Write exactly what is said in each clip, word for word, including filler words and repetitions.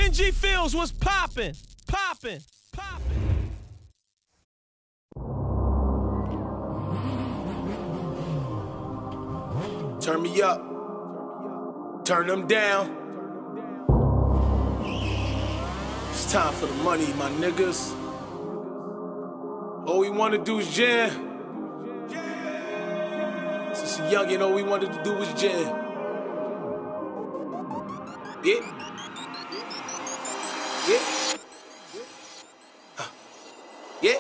Benji Fields was popping, popping, popping. Turn me up, turn them down. It's time for the money, my niggas. All we wanna do is jam. Since a youngin', all we wanted to do was jam. Yeah. Yeah. Huh. Yeah.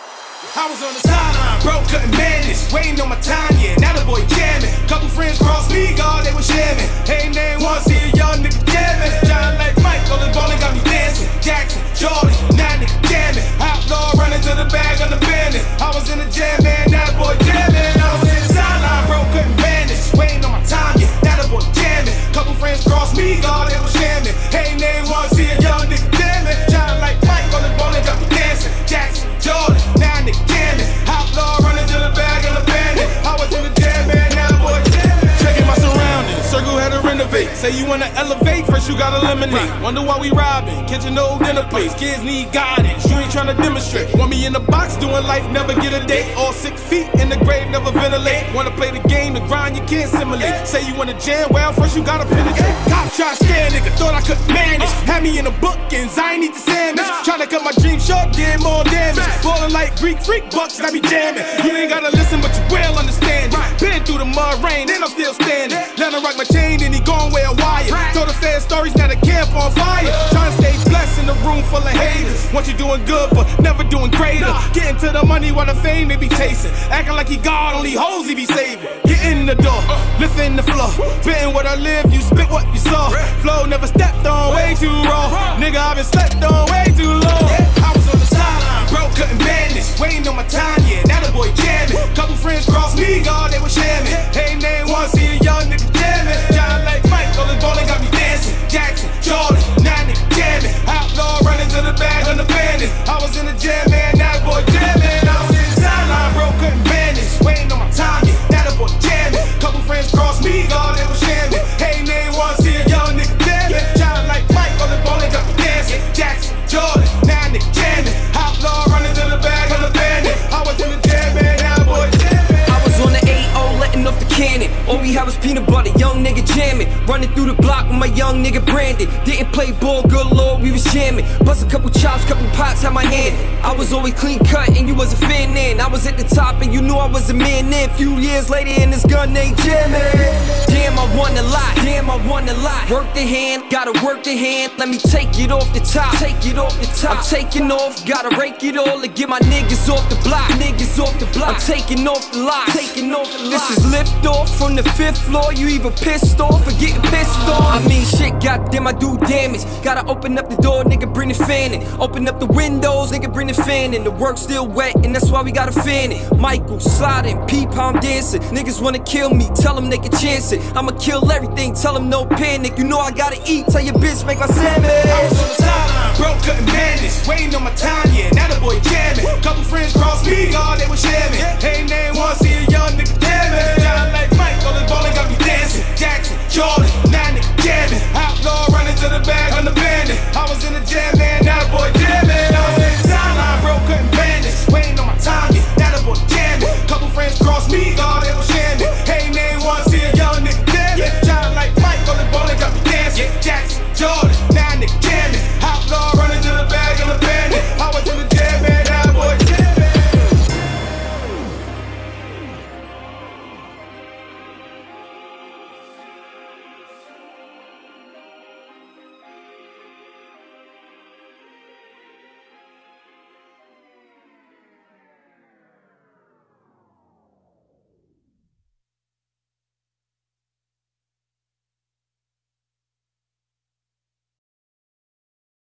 I was on the sideline, bro, couldn't manage. Waiting on my time, yeah, now the boy jamming. Couple friends crossed me, God, they was jamming. Hey, name one, see a young nigga jamming. John like Mike, all the ballin' got me dancing. Jackson, Jordan, now nigga jamming. Outlaw running to the bag on the bandit. I was in the jam, man, now the boy jamming. I was in the sideline, bro, couldn't manage. Waiting on my time, yeah, now the boy jamming. Couple friends crossed me, God, they was jamming. Hey, name one, see a young nigga jamming. John like Mike, all the ballin' got me dancing. Jackson, Jordan, now nigga jamming. Outlaw running to the bag on the bandit. I was in the jam, man, now the boy jamming. Checking my surroundings, circle had to renovate. Say you wanna elevate, first you gotta eliminate. Wonder why we robbing, catching no dinner place. Kids need guidance, you ain't tryna demonstrate. Want me in the box, doing life, never get a date. All six feet in the grave, never ventilate. Wanna play the game, the grind you can't simulate. Say you wanna jam, well first you gotta penetrate. Cop try to scare nigga, thought I could manage. Had me in the bookends, I ain't need the sandwich. Tryna cut my dream short, getting more damage. Falling like Greek freak bucks, I be jamming. You ain't gotta listen, but you will understand it. Been through the mud rain, and I'm still standing. Let him rock my chain, and he gon' wear a wire. Told the sad stories, now the camp on fire. Tryna stay blessed in a room full of haters. Want you doing good, but never doing greater. Getting to the money while the fame they be chasing. Acting like he God, only hoes he be saving. Get in the door, lifting the floor. Spitting what I live, you spit what you saw. Flow never stepped on, way too raw. Nigga, I been slept on way too long. I was on the sideline, bro, couldn't manage. Waiting on my time, yeah, now the boy jamming. Couple friends crossed me, God, they was jamming. Hey, name one, see a young nigga jamming. John like Mike, all his ballin' got me dancing. Jackson, Jordan, now nigga jamming. Outlaw running to the bag on the bandit. I was in the jam, man, now the boy jamming. I was in the sideline, bro, couldn't manage. Waiting on my time, yeah, now the boy jamming. Couple friends crossed me, God, they was jamming. Hey, name one, see a young nigga jamming. John like Mike, all his ballin' got me dancing. Jackson, Jordan, now nigga jamming. Outlaw running to the bag on the bandit. I was in the jam, man, now the boy jamming. I was on the A O, letting off the cannon. All we had was peanut butter, young nigga jamming. Running through the block with my young nigga Brandon. Didn't play ball, good lord, we was jamming. Bust a couple chops, couple pots, had my hand. I was always clean cut and you was a fan then. I was at the top and you knew I was a man then. Few years later and this gun ain't jamming. Damn, I won a lot, damn, I won a lot. Work the hand, gotta work the hand. Let me take it off the top, take it off the top. I'm taking off, gotta rake it all and get my niggas off the block. Niggas off the block, I'm taking off the lot, taking off the lot. This is lift off from the fifth floor. You even pissed off or getting pissed off. I mean shit, goddamn, I do damage. Gotta open up the door, nigga, bring the fan in. Open up the windows, nigga, bring the fan in. The work's still wet, and that's why we gotta fan it. Michael sliding, P-palm dancing. Niggas wanna kill me, tell them they can chance it. I'ma kill everything, tell them no panic. You know I gotta eat, tell your bitch make my salmon. I was on the sideline, bro, couldn't manage. Waiting on my time, yeah, now the boy jamming. Couple friends crossed me, God, they was jamming. Hey, name one, see a young nigga jamming. John like Mike, all his ballin'